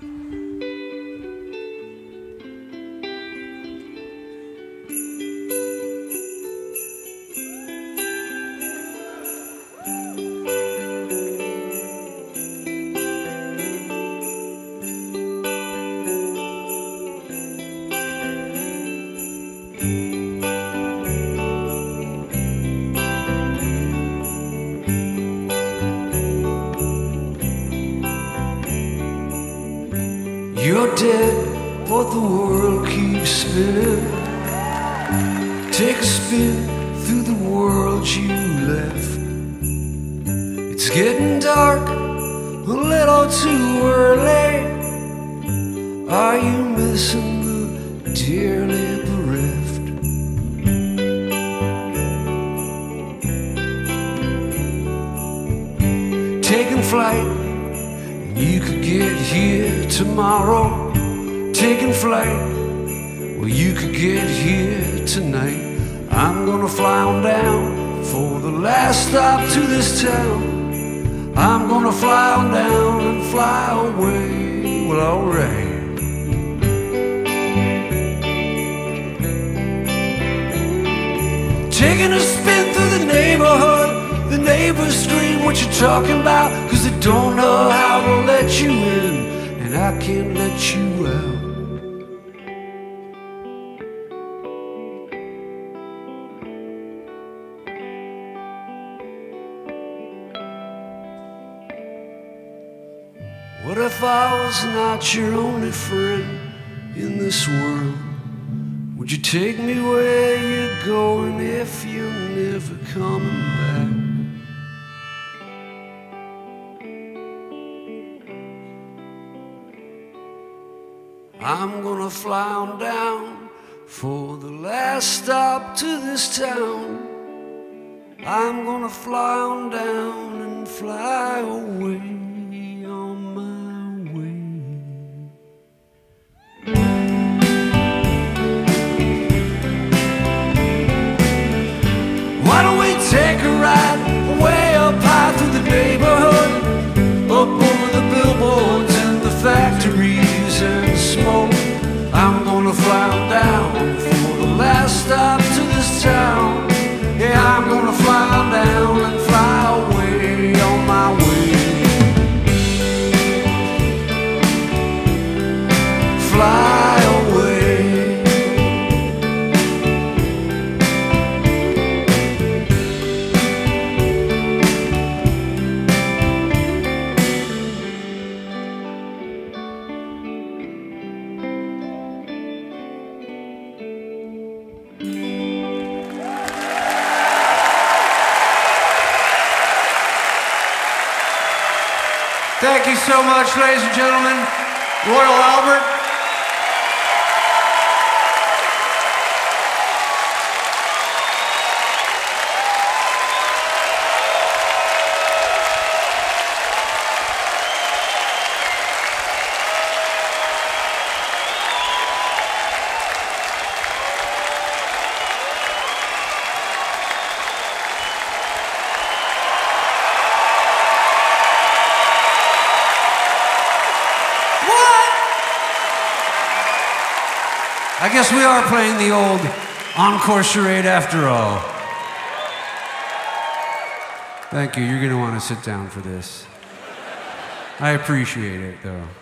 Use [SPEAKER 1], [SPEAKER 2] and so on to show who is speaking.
[SPEAKER 1] You're dead, but the world keeps spinning. Take a spin through the world you left. It's getting dark, a little too early. Are you missing the dearly bereft? Taking flight, you could get here tomorrow. Taking flight, well, you could get here tonight. I'm gonna fly on down for the last stop to this town. I'm gonna fly on down and fly away. Well, alright. Taking a spin through the neighborhood. The neighbors scream what you're talking about, 'cause they don't know how to let you in, and I can't let you out. What if I was not your only friend in this world? Would you take me where you're going if you're never coming back? I'm gonna fly on down for the last stop to this town. I'm gonna fly on down and fly away on my way. Why don't we take a ride way up high through the neighborhood, up over the billboards and the factories and smoke. I'm gonna fly on down for the last stop to this town. Yeah, I'm gonna fly on down and fly away on my way. Fly away.
[SPEAKER 2] Thank you so much, ladies and gentlemen. Royal Albert.
[SPEAKER 1] I guess we are playing the old encore charade after all. Thank you. You're going to want to sit down for this. I appreciate it, though.